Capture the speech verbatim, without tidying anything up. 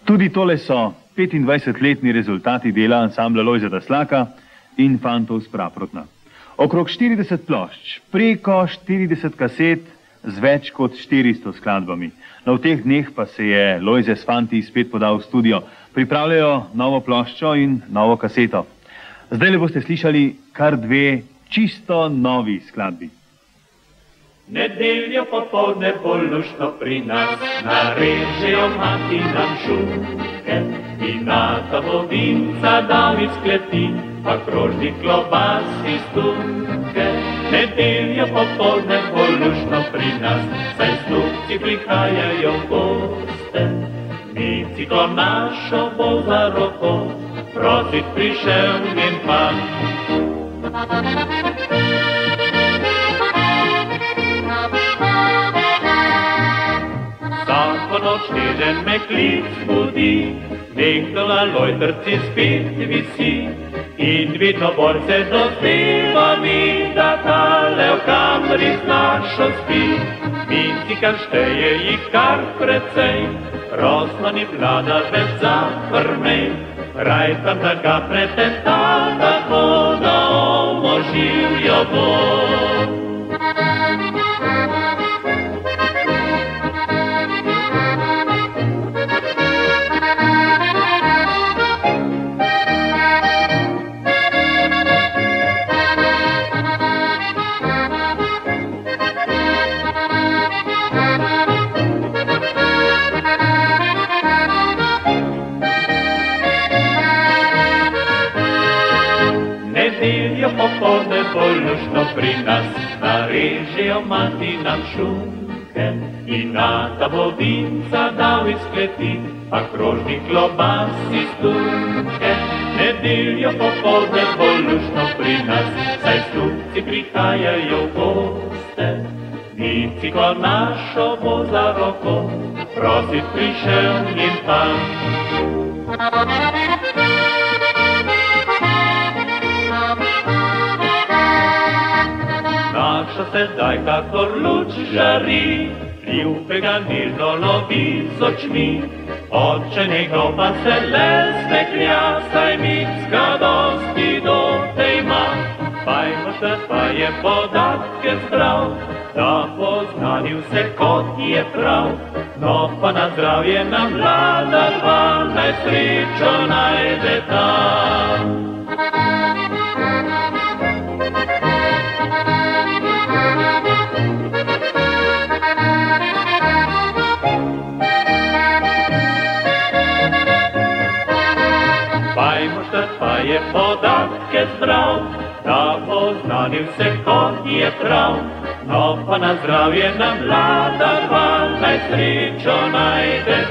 Tudi tole so petindvajsetletni rezultati dela ansambla Lojzeta Slaka in Fantov s Praprotna. Okrog štirideset plošč, preko štirideset kaset z več kot štiristo skladbami. No, v teh dneh pa se je Lojze s fanti spet podal v studio. Pripravljajo novo ploščo in novo kaseto. Zdaj le boste slišali kar dve čisto novi skladbi. Nedeljo popoldne bo luštno pri nas, narežejo mati nam šunke. Vinata vodinca dam iz kleti, pa krožnik klobas iz tunke. Nedeljo popoldne bo luštno pri nas, saj snupci prihajajo goste. Biciklo našo bo za roko, prosit prišel njen pan. Vsako noč neden me klic budi, nekdola lojtrci spet visi. In vidno borce dozeva mi, da tale v kamri z našo spi. Bicikl šteje jih kar precej, rosno ni vlada več za krmej. Rajtam, da ga pretenta, tako da omožil jo bo. Nedeljo popoldne bo luštno pri nas, narežejo mati nam šunke. Vinata vodinca dal iz kleti, pa krožnik klobas iz tunke. Nedeljo popoldne bo luštno pri nas, saj snupci prihajajo v goste. Biciklo našo bo za roko, prosit prišel njen pan. Naša sedaj kakor luč žari, ljubega mirno lovi z očmi. Oče njegov pa se le smehlja, saj Micka dosti dote ima. Pajmošter pa je podatke zbral, da poznanil se kot je prav. No pa na zdravje nam vlada dva, naj srečo najde tam. Pajmošter pa je podatke zbral, da poznanil se kot je prav. No pa na zdravje nam vlada dva, naj srečo najde